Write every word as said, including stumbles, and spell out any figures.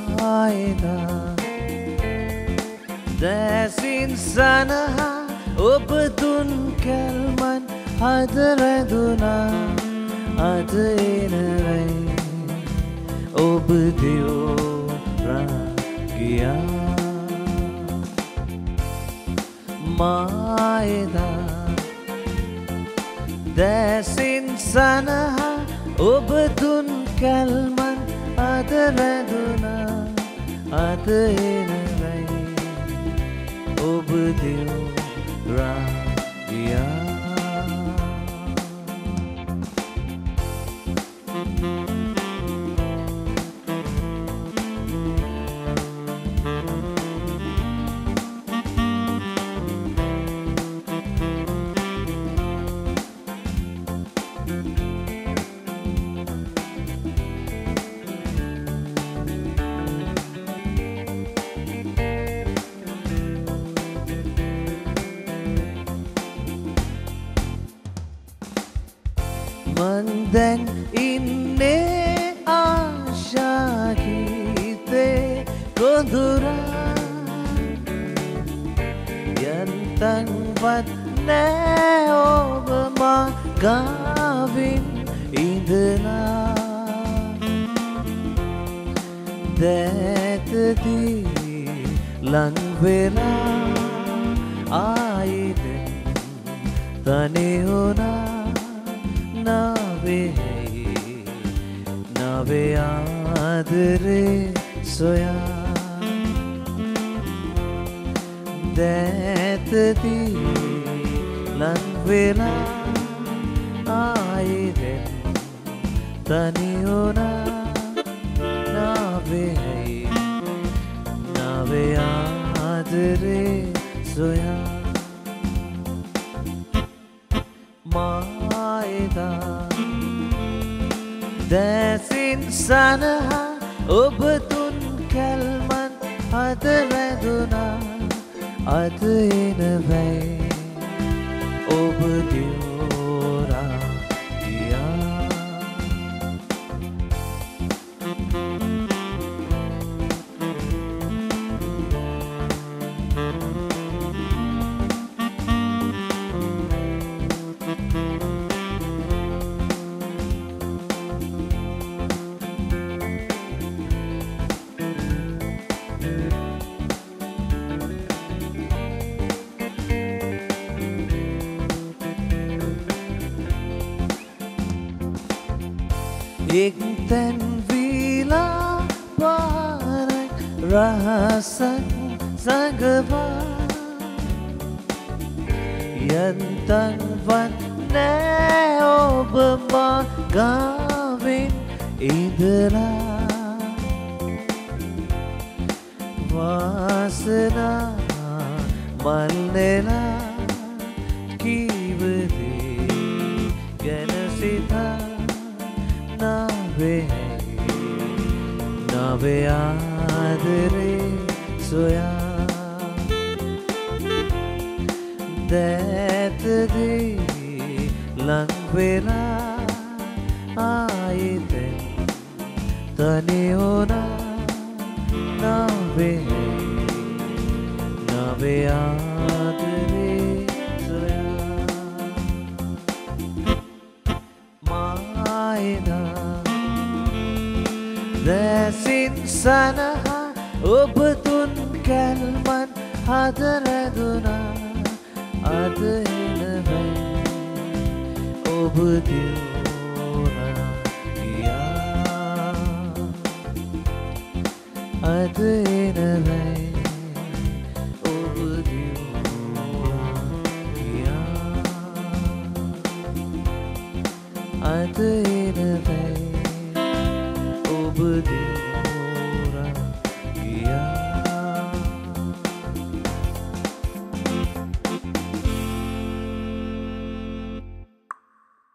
මායදා දැසින් සනහා ඔබ දුන් කැල්මන් හද රැඳුනා අද එනවයි ඔබ දියෝරා ගියා මායදා දැසින් සනහා ඔබ දුන් කැල්මන් අද රැඳුනා අද එනවයි ඔබ දියෝරා ගියා මන් දැන් ඉන්නේ ආශාගීතේ ගොඳුරා යන්තන්වත් නෑ ඔබ මා ගාවින් ඉඳලා දැතදී ලංවෙලා ආයිදෙන් තනිවුණා Navehi Nave aadre soya Detdi langvela aayiden taniyona Navehi Nave aadre soya දැසින් සනහා ඔබ තුන් කැල්මන් හද රැඳුනා අද එනවයි ඔබ දියෝරා ගියා एक तन वीला पारक rahasak sangva yantang van ne oba ma gavin idala vasana malnela kivade ganasita Nave Nave aadre soya Detdi langvela aayiden taniyona Nave Nave aadre soya Maayda දැසින් සනහා ඔබ තුන් කැල්මන් හද රැඳුනා අද එනවයි ඔබ දියෝරා ගියා අද එනවයි ඔබ දියෝරා ගියා අද එනවයි